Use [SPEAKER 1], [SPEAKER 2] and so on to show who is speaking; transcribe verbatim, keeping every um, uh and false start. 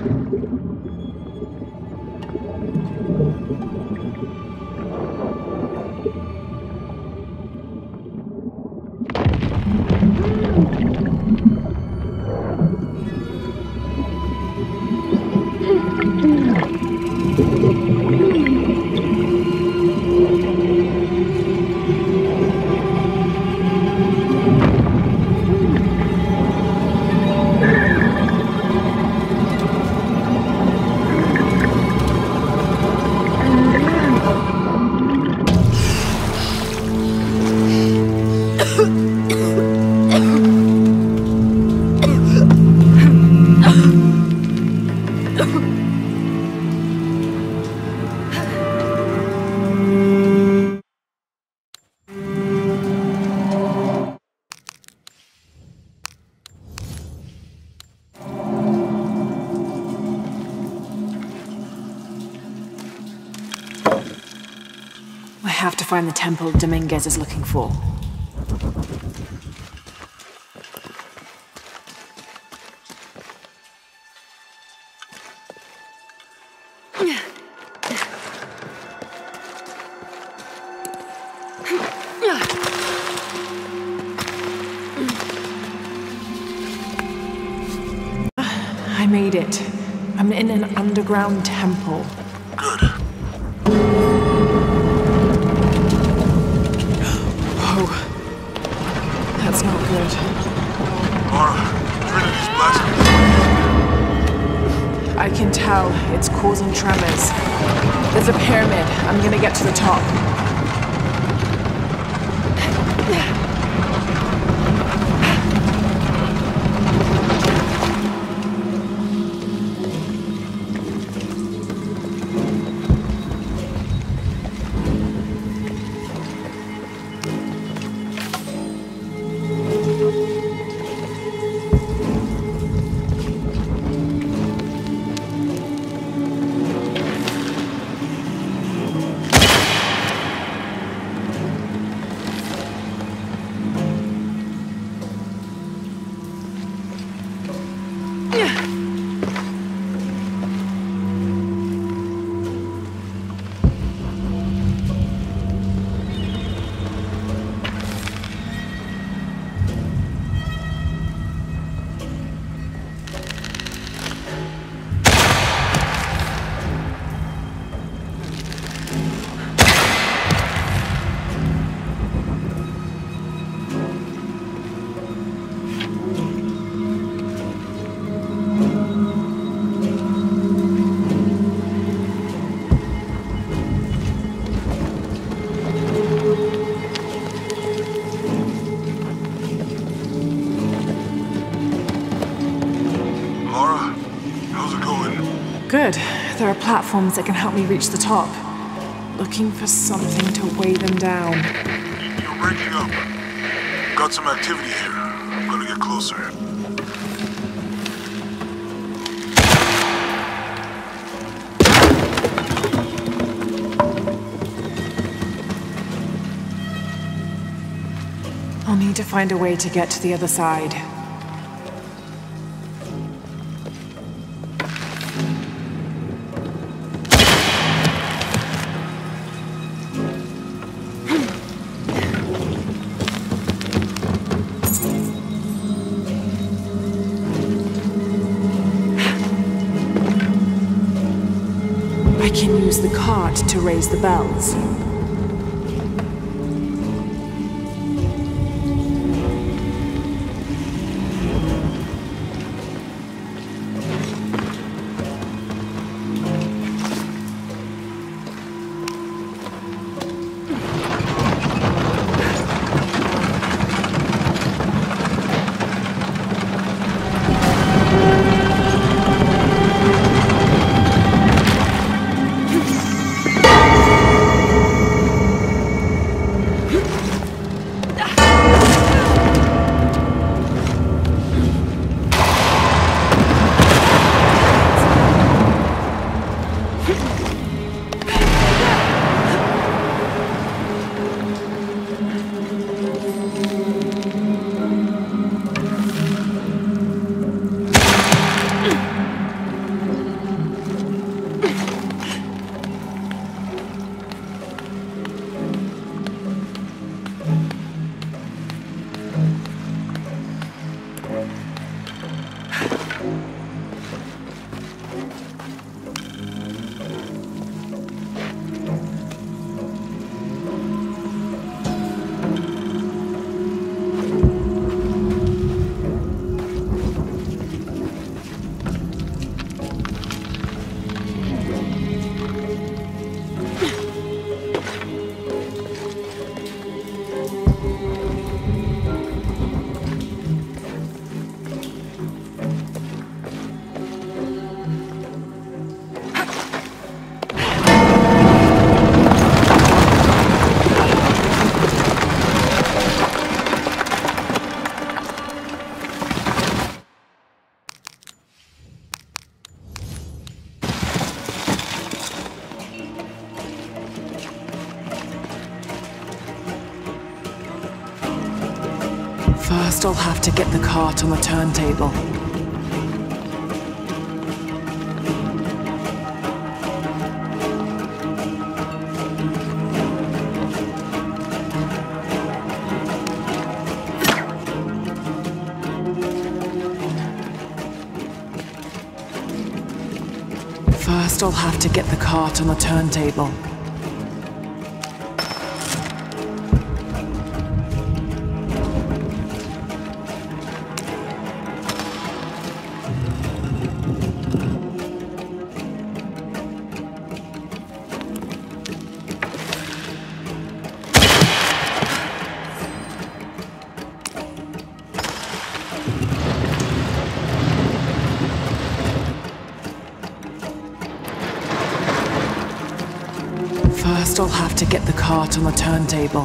[SPEAKER 1] I have to find the temple Dominguez is looking for. I made it. I'm in an underground temple.
[SPEAKER 2] Good.
[SPEAKER 1] That's not good.
[SPEAKER 2] Mara, Trinity's blasting.
[SPEAKER 1] I can tell. It's causing tremors. There's a pyramid. I'm gonna get to the top. Good. There are platforms that can help me reach the top. Looking for something to weigh them down.
[SPEAKER 2] You're breaking up. Got some activity here. I'm gonna get closer.
[SPEAKER 1] I'll need to find a way to get to the other side. I can use the cart to raise the bells. First, I'll have to get the cart on the turntable. First, I'll have to get the cart on the turntable. First, I'll have to get the cart on the turntable.